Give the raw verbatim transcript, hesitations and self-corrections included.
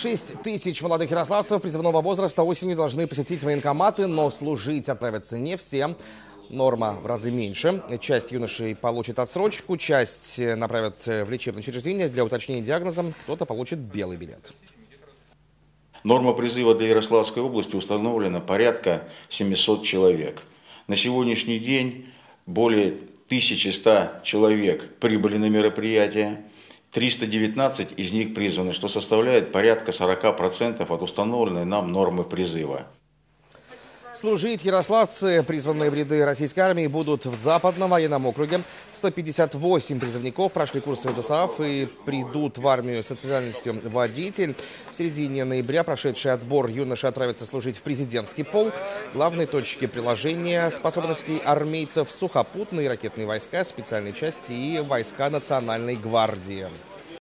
шесть тысяч молодых ярославцев призывного возраста осенью должны посетить военкоматы, но служить отправятся не все. Норма в разы меньше. Часть юношей получит отсрочку, часть направят в лечебное учреждение для уточнения диагноза, кто-то получит белый билет. Норма призыва для Ярославской области установлена порядка семисот человек. На сегодняшний день более тысячи ста человек прибыли на мероприятие, триста девятнадцать из них призваны, что составляет порядка сорока процентов от установленной нам нормы призыва. Служить ярославцы, призванные в ряды российской армии, будут в Западном военном округе. сто пятьдесят восемь призывников прошли курсы ДОСААФ и придут в армию со специальностью водитель. В середине ноября прошедший отбор юноши отправятся служить в президентский полк. Главные точки приложения способностей армейцев — сухопутные ракетные войска, специальные части и войска Национальной гвардии.